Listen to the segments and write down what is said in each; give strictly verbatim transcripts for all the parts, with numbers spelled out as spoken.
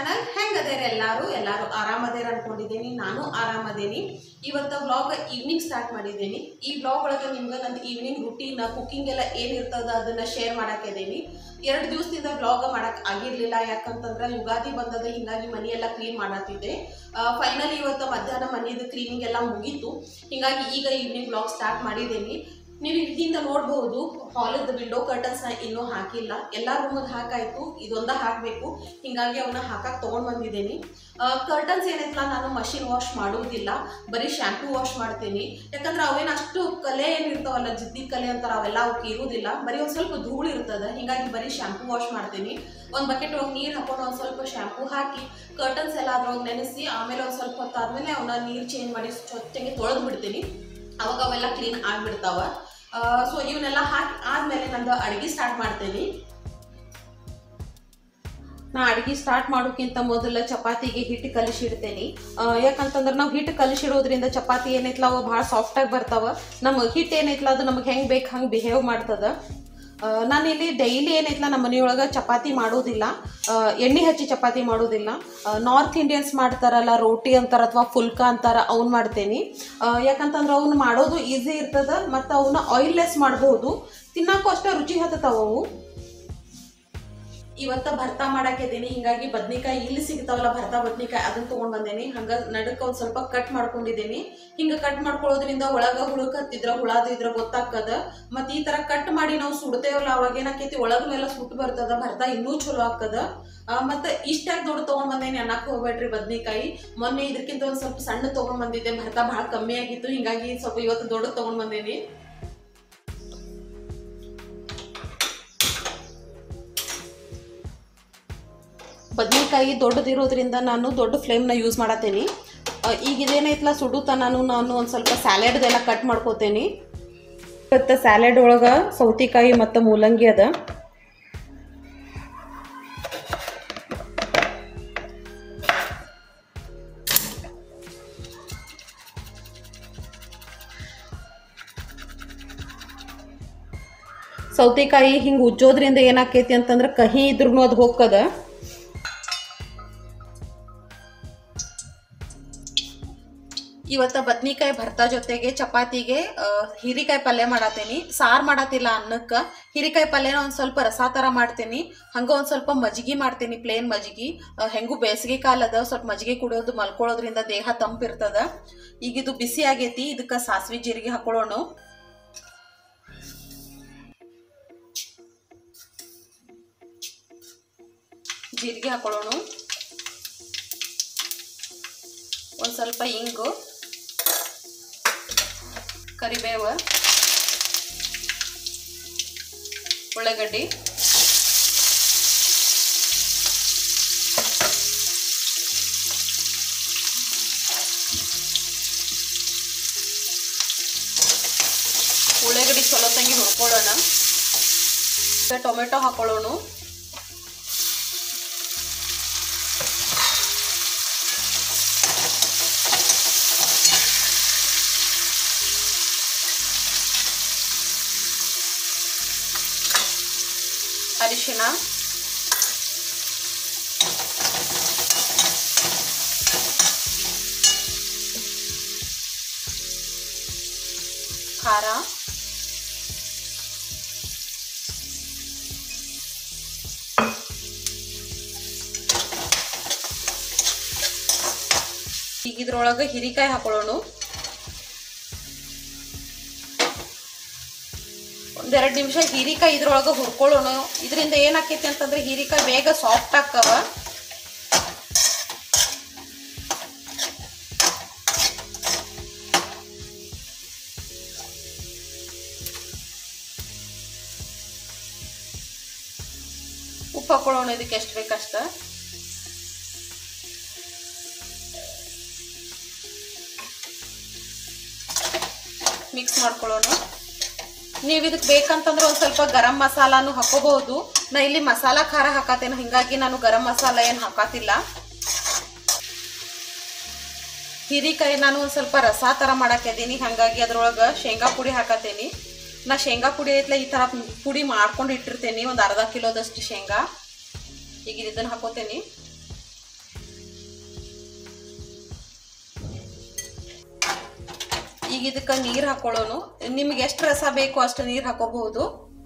Channel ಹೆಂಗದೇರಿ ಎಲ್ಲರೂ ಎಲ್ಲರೂ ಆರಾಮದೇರ ಅನ್ಕೊಂಡಿದ್ದೀನಿ ನಾನು ಆರಾಮದೇನಿ ಇವತ್ತು ವ್ಲಾಗ್ ಈವ್ನಿಂಗ್ ಸ್ಟಾರ್ಟ್ ಮಾಡಿದ್ದೀನಿ ಈ ವ್ಲಾಗ್ ಒಳಗೆ ನಿಮಗೆ ನನ್ನ ಈವ್ನಿಂಗ್ ರೂಟೀನ್ ಕುಕಿಂಗ್ ಎಲ್ಲ ಏನು ಇರ್ತದ ಅದನ್ನ ಶೇರ್ ಮಾಡಾಕಿದ್ದೀನಿ ಎರಡು ದಿವಸದಿಂದ ವ್ಲಾಗ್ ಮಾಡಕ್ ಆಗಿರಲಿಲ್ಲ ಯಾಕಂತಂದ್ರೆ ಯುಗಾದಿ ಬಂದದ ಹಿಂಗಾಗಿ ಮನೆ ಎಲ್ಲ ಕ್ಲೀನ್ ಮಾಡತ್ತಿದ್ದೆ ಫೈನಲಿ ಇವತ್ತು ಮಧ್ಯಾಹ್ನ ಮನೆಯದು ಕ್ಲೀನಿಂಗ್ ಎಲ್ಲ ಮುಗೀತು ಹಿಂಗಾಗಿ ಈಗ ಈವ್ನಿಂಗ್ ವ್ಲಾಗ್ ಸ್ಟಾರ್ಟ್ ಮಾಡಿದ್ದೀನಿ ನೀವು ಇಲ್ಲಿಂದ ನೋಡಬಹುದು ಹಾಲದ ವಿಂಡೋ ಕರ್ಟನ್ಸ್ ನ ಇನ್ನೂ ಹಾಕಿಲ್ಲ ಎಲ್ಲಾ ರೂಮದ ಹಾಕಾಯ್ತು ಇದೊಂದ ಹಾಕಬೇಕು ಹಿಂಗಾಗಿ ಅವನ್ನ ಹಾಕಕ್ಕೆ ತಗೊಂಡ್ ಬಂದಿದ್ದೀನಿ ಕರ್ಟನ್ಸ್ ಏನೈತಲ್ಲ ನಾನು ಮಷಿನ್ ವಾಶ್ ಮಾಡುವುದಿಲ್ಲ ಬರೀ ಶಾಂಪೂ ವಾಶ್ ಮಾಡ್ತೀನಿ ಯಾಕಂದ್ರೆ ಅವೇನು ಅಷ್ಟು ಕಲೆ ಏನಿರ್ತಾವಲ್ಲ ಜಿದ್ದಿ ಕಲೆ ಅಂತಾರ ಅವೆಲ್ಲ ಅವಕ್ಕೆ ಇರುವುದಿಲ್ಲ ಬರೀ ಒಂದು ಸ್ವಲ್ಪ ಧೂಳು ಇರ್ತದೆ ಹಿಂಗಾಗಿ ಬರೀ ಶಾಂಪೂ ವಾಶ್ ಮಾಡ್ತೀನಿ ಒಂದು ಬಕೆಟ್ ಒಳಗೆ ನೀರು ಹಾಕೊಂಡು ಒಂದು ಸ್ವಲ್ಪ ಶಾಂಪೂ ಹಾಕಿ ಕರ್ಟನ್ಸ್ ಎಲ್ಲ ಅದ್ರೊಳಗೆ ನೆನೆಸಿ ಆಮೇಲೆ ಒಂದು ಸ್ವಲ್ಪ ಹೊತ್ತಾದ್ಮೇಲೆ ಅವನ್ನ ನೀರು ಚೇಂಜ್ ಮಾಡಿ ಸ್ವಚ್ಛಗೆ ತೊಳೆದು ಬಿಡ್ತೀನಿ ಅವಾಗ ಅವೆಲ್ಲ ಕ್ಲೀನ್ ಆಗಿಬಿಡ್ತಾವ ಸೊ ಇವನ್ನೆಲ್ಲ ಹಾಕಿ ಆದ್ಮೇಲೆ ನಂದು ಅಡುಗೆ ಸ್ಟಾರ್ಟ್ ಮಾಡ್ತೀನಿ ನಾ ಅಡುಗೆ ಸ್ಟಾರ್ಟ್ ಮಾಡೋಕ್ಕಿಂತ ಮೊದಲ ಚಪಾತಿಗೆ ಹಿಟ್ಟು ಕಲಿಸಿಡ್ತೇನೆ ಯಾಕಂತಂದ್ರೆ ನಾವು ಹಿಟ್ಟು ಕಲಿಸಿಡೋದ್ರಿಂದ ಚಪಾತಿ ಏನೈತಲ್ಲ ಅವು ಭಾಳ ಸಾಫ್ಟಾಗಿ ಬರ್ತಾವ ನಮ್ಮ ಹಿಟ್ಟು ಏನೈತಲ್ಲ ಅದು ನಮಗೆ ಹೆಂಗೆ ಬೇಕು ಹಂಗೆ ಬಿಹೇವ್ ಮಾಡ್ತದ ನಾನಿಲ್ಲಿ ಡೈಲಿ ಏನೈತಲ್ಲ ನಮ್ಮ ಮನೆಯೊಳಗೆ ಚಪಾತಿ ಮಾಡೋದಿಲ್ಲ ಎಣ್ಣೆ ಹಚ್ಚಿ ಚಪಾತಿ ಮಾಡೋದಿಲ್ಲ ನಾರ್ತ್ ಇಂಡಿಯನ್ಸ್ ಮಾಡ್ತಾರಲ್ಲ ರೋಟಿ ಅಂತಾರ ಅಥವಾ ಫುಲ್ಕಾ ಅಂತಾರ ಅವ್ನು ಮಾಡ್ತೇನೆ ಯಾಕಂತಂದ್ರೆ ಅವ್ನು ಮಾಡೋದು ಈಸಿ ಇರ್ತದ ಮತ್ತು ಅವನ್ನ ಆಯಿಲ್ಲೆಸ್ ಮಾಡ್ಬೋದು ತಿನ್ನಕ್ಕೂ ಅಷ್ಟೇ ರುಚಿ ಹತ್ತತಾವು ಇವತ್ತ ಭರ್ತಾ ಮಾಡಾಕಿದ್ದೀನಿ ಹಿಂಗಾಗಿ ಬದ್ನಿಕಾಯಿ ಇಲ್ಲಿ ಸಿಗ್ತಾವಲ್ಲ ಭರ್ತಾ ಬದ್ನಿಕಾಯಿ ಅದನ್ನ ತಗೊಂಡ್ ಬಂದೇನಿ ಹಂಗ ನಡಕ್ಕೆ ಒಂದ್ ಸ್ವಲ್ಪ ಕಟ್ ಮಾಡ್ಕೊಂಡಿದ್ದೀನಿ ಹಿಂಗ ಕಟ್ ಮಾಡ್ಕೊಳ್ಳೋದ್ರಿಂದ ಒಳಗ ಹುಳುಕ್ ಹತ್ತಿದ್ರ ಹುಳಾದ ಇದ್ರ ಗೊತ್ತಾಗ್ತದ ಮತ್ ಈ ತರ ಕಟ್ ಮಾಡಿ ನಾವು ಸುಡ್ತೇವಲ್ಲ ಅವಾಗ ಏನಾಕೈತಿ ಒಳಗನೆಲ್ಲ ಸುಟ್ಟು ಬರ್ತದ ಭರ್ತಾ ಇನ್ನೂ ಚಲೋ ಆಗ್ತದ ಮತ್ತೆ ಇಷ್ಟಾಗಿ ದೊಡ್ಡ ತಗೊಂಡ್ ಬಂದೇನಿ ಅನ್ನಕ್ ಹೋಗ್ಬೇಡ್ರಿ ಬದ್ನಿಕಾಯಿ ಮೊನ್ನೆ ಇದಕ್ಕಿಂತ ಒಂದ್ ಸ್ವಲ್ಪ ಸಣ್ಣ ತಗೊಂಡ್ ಬಂದಿದ್ದೆ ಭರ್ತಾ ಬಹಳ ಕಮ್ಮಿ ಆಗಿತ್ತು ಹಿಂಗಾಗಿ ಸ್ವಲ್ಪ ಇವತ್ತು ದೊಡ್ಡ ತಗೊಂಡ್ ಬಂದೇನಿ ಬದನೆಕಾಯಿ ದೊಡ್ಡದಿರೋದ್ರಿಂದ ನಾನು ದೊಡ್ಡ ಫ್ಲೇಮ್ನ ಯೂಸ್ ಮಾಡತ್ತೇನೆ ಈಗ ಇದೇನೈತಲ್ಲ ಸುಡುತ್ತಾ ನಾನು ನಾನು ಒಂದು ಸ್ವಲ್ಪ ಸ್ಯಾಲೆಡ್ದೆಲ್ಲ ಕಟ್ ಮಾಡ್ಕೋತೇನೆ ಮತ್ತು ಸ್ಯಾಲೆಡ್ ಒಳಗೆ ಸೌತೆಕಾಯಿ ಮತ್ತು ಮೂಲಂಗಿ ಅದ ಸೌತೆಕಾಯಿ ಹಿಂಗೆ ಉಜ್ಜೋದ್ರಿಂದ ಏನಾಕೈತಿ ಅಂತಂದ್ರೆ ಕಹಿ ಇದ್ರೂ ಅದು ಹೋಗ್ತದ ಇವತ್ತ ಬದ್ನಿಕಾಯಿ ಭರ್ತಾ ಜೊತೆಗೆ ಚಪಾತಿಗೆ ಹೀರಿಕಾಯಿ ಪಲ್ಯ ಮಾಡತ್ತೇನಿ ಸಾರು ಮಾಡತ್ತಿಲ್ಲ ಅನ್ನಕ್ಕೆ ಹೀರಿಕಾಯಿ ಪಲ್ಯನ ಒಂದು ಸ್ವಲ್ಪ ರಸ ಥರ ಮಾಡ್ತೀನಿ ಹಂಗೆ ಒಂದು ಸ್ವಲ್ಪ ಮಜ್ಜಿಗೆ ಮಾಡ್ತೀನಿ ಪ್ಲೇನ್ ಮಜ್ಜಿಗೆ ಹೆಂಗೂ ಬೇಸಿಗೆ ಕಾಲ ಅದ ಸ್ವಲ್ಪ ಮಜ್ಜಿಗೆ ಕುಡಿಯೋದು ಮಲ್ಕೊಳ್ಳೋದ್ರಿಂದ ದೇಹ ತಂಪಿರ್ತದ ಈಗ ಇದು ಬಿಸಿ ಆಗೈತಿ ಇದಕ್ಕೆ ಸಾಸಿವೆ ಜೀರಿಗೆ ಹಾಕೊಳ್ಳೋಣ ಜೀರಿಗೆ ಹಾಕೊಳ್ಳೋಣ ಒಂದು ಸ್ವಲ್ಪ ಇಂಗು ಕರಿಬೇವ ಉಳ್ಳಾಗಡ್ಡಿ ಉಳ್ಳಾಗಡ್ಡಿ ಚಲೋ ತಂಗಿ ಹುರ್ಕೊಳ್ಳೋಣ ಟೊಮೆಟೊ ಹಾಕೊಳ್ಳೋಣ ಅರಿಶಿನ ಖಾರ ಈಗ ಇದ್ರೊಳಗೆ ಹೀರಿಕಾಯಿ ಹಾಕೊಳ್ಳೋಣ ಒಂದೆರಡು ನಿಮಿಷ ಹೀರಿಕಾಯಿ ಇದ್ರೊಳಗೆ ಹುರ್ಕೊಳ್ಳೋಣ ಇದರಿಂದ ಏನಾಕೈತಿ ಅಂತಂದ್ರೆ ಹೀರಿಕಾಯಿ ಬೇಗ ಸಾಫ್ಟ್ ಆಕ್ಕವ ಉಪ್ಪು ಹಾಕೊಳ್ಳೋಣ ಇದಕ್ಕೆ ಎಷ್ಟು ಬೇಕಷ್ಟ ಮಿಕ್ಸ್ ಮಾಡ್ಕೊಳ್ಳೋಣ ನೀವು ಇದಕ್ಕೆ ಬೇಕಂತಂದ್ರೆ ಒಂದು ಸ್ವಲ್ಪ ಗರಂ ಮಸಾಲಾನು ಹಾಕೋಬಹುದು ನಾ ಇಲ್ಲಿ ಮಸಾಲಾ ಖಾರ ಹಾಕತ್ತೇನೆ ಹಿಂಗಾಗಿ ನಾನು ಗರಂ ಮಸಾಲ ಏನು ಹಾಕತ್ತಿಲ್ಲ ಹೀರಿಕಾಯಿ ನಾನು ಒಂದು ಸ್ವಲ್ಪ ರಸ ಥರ ಮಾಡಾಕಿದ್ದೀನಿ ಹಾಗಾಗಿ ಅದ್ರೊಳಗೆ ಶೇಂಗಾ ಪುಡಿ ಹಾಕತ್ತೇನೆ ನಾ ಶೇಂಗಾ ಪುಡಿ ಐತ್ಲ ಈ ತರ ಪುಡಿ ಮಾಡ್ಕೊಂಡು ಇಟ್ಟಿರ್ತೇನೆ ಒಂದು ಅರ್ಧ ಕಿಲೋದಷ್ಟು ಶೇಂಗಾ ಈಗ ಇದನ್ನ ಹಾಕೋತೇನೆ ಈಗ ಇದಕ್ಕೆ ನೀರು ಹಾಕೊಳ್ಳೋನು. ನಿಮ್ಗೆ ಎಷ್ಟು ರಸ ಬೇಕು ಅಷ್ಟು ನೀರು ಹಾಕೋಬಹುದು.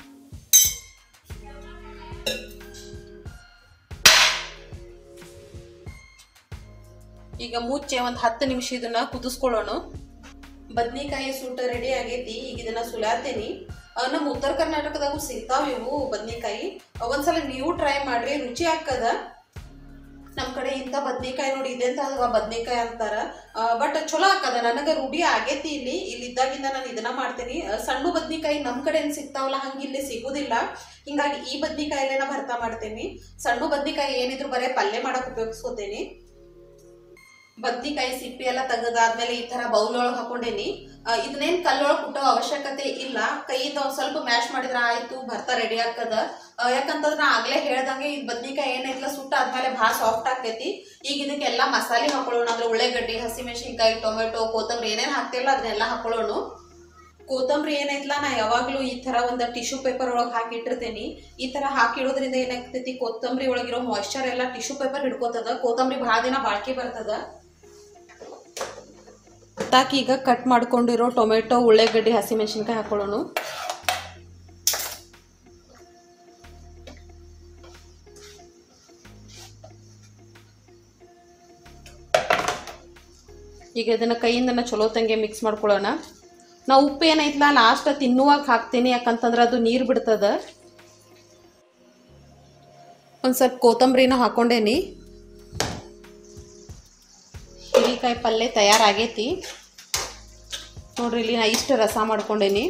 ಈಗ ಮುಚ್ಚೆ ಒಂದು ಹತ್ತು ನಿಮಿಷ ಇದನ್ನ ಕುದಿಸ್ಕೊಳ್ಳೋಣ. ಬದ್ನಿಕಾಯಿ ಸೂಟ ರೆಡಿ ಆಗೈತಿ. ಈಗ ಇದನ್ನ ಸುಲಾತೇನಿ. ನಮ್ಮ ಉತ್ತರ ಕರ್ನಾಟಕದಾಗೂ ಸಿಗ್ತಾವ ಇವು ಬದ್ನಿಕಾಯಿ. ಒಂದ್ಸಲ ನೀವು ಟ್ರೈ ಮಾಡ್ರಿ, ರುಚಿ ಹಾಕದ. ನಮ್ಮ ಕಡೆ ಇಂಥ ಬದ್ನಿಕಾಯಿ ನೋಡಿ ಇದೆ ಅಂತ ಅಲ್ವಾ ಬದ್ನಿಕಾಯಿ ಅಂತಾರ, ಬಟ್ ಚಲೋ ಹಾಕದ. ನನಗೆ ರೂಢಿ ಆಗೈತಿ. ಇಲ್ಲಿ ಇಲ್ಲಿ ಇದ್ದಾಗಿಂದ ನಾನು ಇದನ್ನ ಮಾಡ್ತೀನಿ. ಸಣ್ಣ ಬದ್ನಿಕಾಯಿ ನಮ್ಮ ಕಡೆ ಏನು ಸಿಗ್ತಾವಲ್ಲ ಹಂಗೆ ಇಲ್ಲಿ ಸಿಗುದಿಲ್ಲ. ಹಿಂಗಾಗಿ ಈ ಬದ್ನಿಕಾಯಿಲೇನ ಭರ್ತಾ ಮಾಡ್ತೇನೆ. ಸಣ್ಣ ಬದ್ನಿಕಾಯಿ ಏನಿದ್ರು ಬರೇ ಪಲ್ಯ ಮಾಡಕ್ ಉಪಯೋಗಿಸ್ಕೋತೇನೆ. ಬದ್ನಿಕಾಯಿ ಸಿಪ್ಪಿ ಎಲ್ಲ ತೆಗೆದಾದ್ಮೇಲೆ ಈ ತರ ಬೌಲ್ ಒಳಗೆ ಹಾಕೊಂಡೇನಿ. ಇದನ್ನೇನ್ ಕಲ್ಲೊಳಗೆ ಕುಟ್ಟೋ ಅವಶ್ಯಕತೆ ಇಲ್ಲ. ಕೈಯಿಂದ ಒಂದ್ ಸ್ವಲ್ಪ ಮ್ಯಾಶ್ ಮಾಡಿದ್ರ ಆಯ್ತು, ಭರ್ತಾ ರೆಡಿ ಆಗ್ತದ. ಯಾಕಂತಂದ್ರೆ ನಾ ಆಗ್ಲೇ ಹೇಳ್ದಂಗೆ ಈ ಬದ್ನಿಕಾಯಿ ಏನೈತ್ಲ ಸುಟ್ಟ ಆದ್ಮೇಲೆ ಭಾಳ ಸಾಫ್ಟ್ ಆಗ್ತೈತಿ. ಈಗ ಇದಕ್ಕೆಲ್ಲ ಮಸಾಲೆ ಹಾಕೊಳ್ಳೋಣ. ಅಂದ್ರೆ ಉಳ್ಳಾಗಡ್ಡಿ, ಹಸಿಮೆಣಸಿನ್ಕಾಯಿ, ಟೊಮೆಟೊ, ಕೊತ್ತಂಬರಿ ಏನೇನ್ ಹಾಕ್ತಿರಲ್ಲ ಅದನ್ನೆಲ್ಲ ಹಾಕೊಳ್ಳೋಣ. ಕೊತ್ತಂಬರಿ ಏನೈತ್ಲ ನಾ ಯಾವಾಗ್ಲೂ ಈ ತರ ಒಂದು ಟಿಶ್ಯೂ ಪೇಪರ್ ಒಳಗೆ ಹಾಕಿಟ್ಟಿರ್ತೇನೆ. ಈ ತರ ಹಾಕಿಡೋದ್ರಿಂದ ಏನಾಗ್ತೈತಿ, ಕೊತ್ತಂಬರಿ ಒಳಗಿರೋ ಮಾಯಿಶ್ಚರ್ ಎಲ್ಲ ಟಿಶ್ಯೂ ಪೇಪರ್ ಹಿಡ್ಕೋತದ. ಕೊತ್ತಂಬರಿ ಭಾಳ ದಿನ ಬಾಳ್ಕೆ ಬರ್ತದ. ತಾಕಿ ಈಗ ಕಟ್ ಮಾಡ್ಕೊಂಡಿರೋ ಟೊಮೆಟೊ, ಉಳ್ಳಾಗಡ್ಡಿ, ಹಸಿಮೆಣಸಿನ್ಕಾಯಿ ಹಾಕೊಳ್ಳೋಣ. ಈಗ ಇದನ್ನ ಕೈಯಿಂದನ ಚಲೋ ತಂಗೆ ಮಿಕ್ಸ್ ಮಾಡ್ಕೊಳ್ಳೋಣ. ನಾ ಉಪ್ಪು ಏನೈತ್ಲ ಲಾಸ್ಟ್ ತಿನ್ನುವಾಗ ಹಾಕ್ತೇನೆ, ಯಾಕಂತಂದ್ರೆ ಅದು ನೀರು ಬಿಡ್ತದ. ಒಂದು ಸ್ವಲ್ಪ ಕೊತ್ತಂಬರಿನ ಹಾಕೊಂಡೇನಿ. ಹೀರಿಕಾಯಿ ಪಲ್ಯ ತಯಾರಾಗೈತಿ ನೋಡ್ರಿ. ಇಲ್ಲಿ ನಾ ಇಷ್ಟು ರಸ ಮಾಡ್ಕೊಂಡೇನಿ.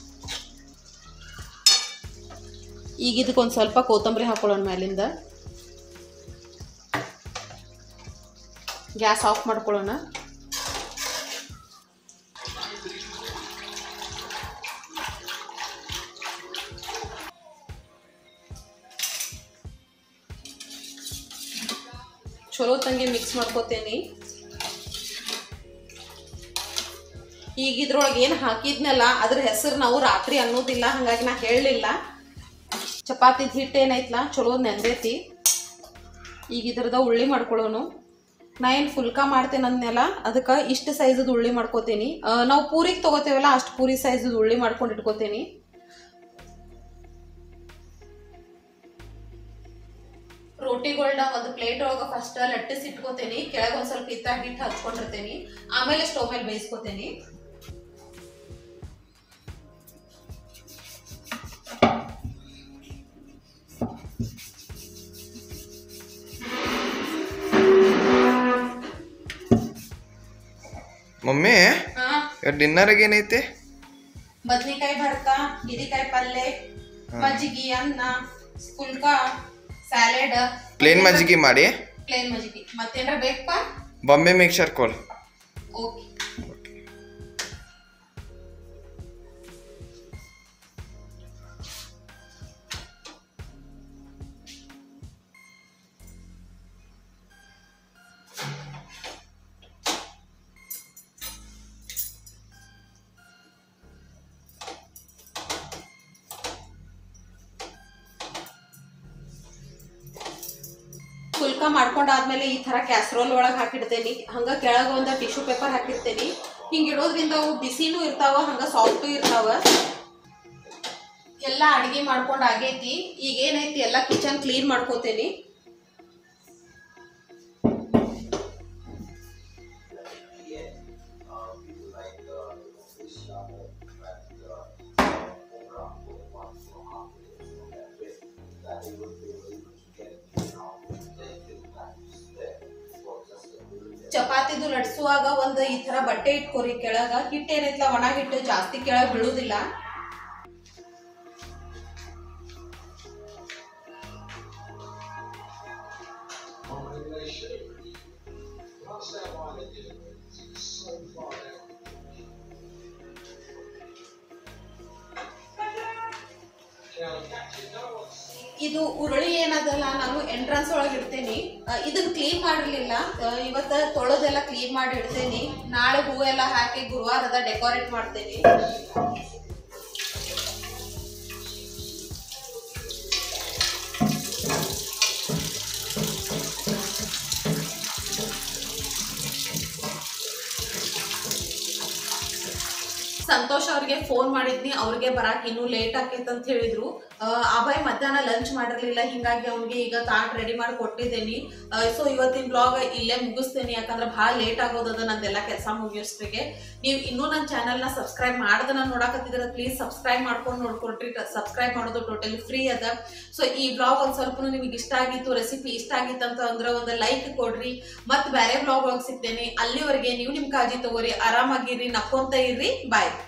ಈಗ ಇದಕ್ಕೊಂದು ಸ್ವಲ್ಪ ಕೊತ್ತಂಬರಿ ಹಾಕೊಳ್ಳೋಣ ಮೇಲಿಂದ. ಗ್ಯಾಸ್ ಆಫ್ ಮಾಡ್ಕೊಳ್ಳೋಣ. ಚಲೋ ತಂಗಿ ಮಿಕ್ಸ್ ಮಾಡ್ಕೋತೇನಿ. ಈಗ ಇದ್ರೊಳಗೆ ಏನು ಹಾಕಿದ್ನಲ್ಲ ಅದ್ರ ಹೆಸರು ನಾವು ರಾತ್ರಿ ಅನ್ನೋದಿಲ್ಲ, ಹಾಗಾಗಿ ನಾ ಹೇಳಲಿಲ್ಲ. ಚಪಾತಿದ ಹಿಟ್ಟು ಏನೈತ್ಲ ಚಲೋ ನೆಂದೈತಿ. ಈಗ ಇದ್ರದ ಉಳ್ಳಿ ಮಾಡ್ಕೊಳ್ಳೋನು. ನಾ ಏನು ಫುಲ್ಕಾ ಮಾಡ್ತೇನೆ ಅಂದ್ನೆಲ್ಲ ಅದಕ್ಕೆ ಇಷ್ಟು ಸೈಜದ ಉಳ್ಳಿ ಮಾಡ್ಕೋತೀನಿ. ನಾವು ಪೂರಿಗೆ ತೊಗೋತೇವಲ್ಲ ಅಷ್ಟು ಪೂರಿ ಸೈಜದ ಉಳ್ಳಿ ಮಾಡ್ಕೊಂಡು ಇಟ್ಕೋತೀನಿ. ರೋಟಿಗಳನ್ನ ಒಂದು ಪ್ಲೇಟ್ ಒಳಗೆ ಫಸ್ಟ್ ಲಟ್ಟಿಸಿ ಇಟ್ಕೋತೀನಿ. ಕೆಳಗೆ ಒಂದು ಸ್ವಲ್ಪ ಇತ್ತ ಹಿಟ್ಟು ಹಚ್ಕೊಂಡಿರ್ತೇನೆ. ಆಮೇಲೆ ಸ್ಟವ್ ಮೇಲೆ ಬೇಯಿಸ್ಕೋತೀನಿ. ಮಮ್ಮಿ ಡಿನ್ನರ್ಗೆ ಏನೈತೆ? ಬದ್ನಿಕಾಯಿ ಭರ್ತಾ, ಹೀರಿಕಾಯಿ ಪಲ್ಯ, ಮಜ್ಜಿಗೆ, ಅನ್ನ, ಫುಲ್ಕಾ, ಸ್ಯಾಲೆಡ್. ಪ್ಲೇನ್ ಮಜ್ಜಿಗೆ ಮಾಡಿ. ಪ್ಲೇನ್ ಮಜ್ಜಿಗೆ ಮತ್ತೇನಾರ ಬೇಕಪ್ಪ? ಬಾಂಬೆ ಮಿಕ್ಸರ್ ಕೊಲ್. ಓಕೆ. ಫುಲ್ಕಾ ಮಾಡ್ಕೊಂಡಾದ್ಮೇಲೆ ಈ ತರ ಕ್ಯಾಸ್ರೋಲ್ ಒಳಗೆ ಹಾಕಿಡ್ತೇನೆ. ಹಂಗ ಕೆಳಗೆ ಒಂದು ಟಿಶ್ಯೂ ಪೇಪರ್ ಹಾಕಿರ್ತೇನೆ. ಹಿಂಗೆ ಇಡೋದ್ರಿಂದ ಅವು ಬಿಸಿನೂ ಇರ್ತಾವ, ಹಂಗ ಸಾಫ್ಟು ಇರ್ತಾವ. ಎಲ್ಲ ಅಡಿಗೆ ಮಾಡ್ಕೊಂಡು ಆಗೈತಿ. ಈಗ ಏನೈತಿ ಎಲ್ಲ ಕಿಚನ್ ಕ್ಲೀನ್ ಮಾಡ್ಕೋತೇನಿ. ಚಪಾತಿದು ಲಟ್ಸುವಾಗ ಒಂದು ಈ ತರ ಬಟ್ಟೆ ಇಟ್ಕೋರಿ ಕೆಳಗ. ಹಿಟ್ಟು ಏನೈತ್ಲ ಒಣ ಹಿಟ್ಟು ಜಾಸ್ತಿ ಕೆಳಗೆ ಬೀಳುದಿಲ್ಲ. ಇದು ಉರುಳಿ ಏನದಲ್ಲ ನಾನು ಎಂಟ್ರನ್ಸ್ ಒಳಗೆ ಇಡ್ತೇನೆ. ಇದನ್ನ ಕ್ಲೀನ್ ಮಾಡಿರ್ಲಿಲ್ಲ, ಇವತ್ತ ತೊಳೆದೆಲ್ಲ ಕ್ಲೀನ್ ಮಾಡಿ ಇಡ್ತೇನೆ. ನಾಳೆ ಹೂವೆಲ್ಲ ಹಾಕಿ ಗುರುವಾರದ ಡೆಕೋರೇಟ್ ಮಾಡ್ತೇನೆ. ಸಂತೋಷ್ ಅವ್ರಿಗೆ ಫೋನ್ ಮಾಡಿದ್ನಿ, ಅವ್ರಿಗೆ ಬರಾಕ್ ಇನ್ನೂ ಲೇಟ್ ಆಕೈತೆ ಅಂತ ಹೇಳಿದ್ರು. ಅಭಯ್ ಮಧ್ಯಾಹ್ನ ಲಂಚ್ ಮಾಡಿರ್ಲಿಲ್ಲ, ಹಿಂಗಾಗಿ ಅವ್ನಿಗೆ ಈಗ ತಾಟ್ ರೆಡಿ ಮಾಡಿ ಕೊಟ್ಟಿದ್ದೇನೆ. ಸೊ ಇವತ್ತಿನ ಬ್ಲಾಗ್ ಇಲ್ಲೇ ಮುಗಿಸ್ತೇನೆ, ಯಾಕಂದ್ರೆ ಭಾಳ ಲೇಟ್ ಆಗೋದದ ನಂದೆಲ್ಲ ಕೆಲಸ ಮುಗಿಯೋಷ್ಟಿಗೆ. ನೀವು ಇನ್ನೂ ನನ್ನ ಚಾನಲ್ನ ಸಬ್ಸ್ಕ್ರೈಬ್ ಮಾಡ್ದನ್ನ ನೋಡಕತ್ತಿದ್ರೆ ಪ್ಲೀಸ್ ಸಬ್ಸ್ಕ್ರೈಬ್ ಮಾಡ್ಕೊಂಡು ನೋಡ್ಕೊಡ್ರಿ. ಸಬ್ಸ್ಕ್ರೈಬ್ ಮಾಡೋದು ಟೋಟಲಿ ಫ್ರೀ ಅದ. ಸೊ ಈ ಬ್ಲಾಗ್ ಒಂದು ಸ್ವಲ್ಪ ನಿಮಗೆ ಇಷ್ಟ ಆಗಿತ್ತು, ರೆಸಿಪಿ ಇಷ್ಟ ಆಗಿತ್ತು ಅಂತ ಅಂದ್ರೆ ಒಂದು ಲೈಕ್ ಕೊಡ್ರಿ. ಮತ್ತೆ ಬೇರೆ ಬ್ಲಾಗ್ ಒಳಗೆ ಸಿಗ್ತೇನೆ. ಅಲ್ಲಿವರೆಗೆ ನೀವು ನಿಮ್ಮ ಕಾಳಜಿ ತಗೋರಿ, ಆರಾಮಾಗಿರ್ರಿ, ನಕ್ಕೊಂತ ಇರ್ರಿ. ಬಾಯ್.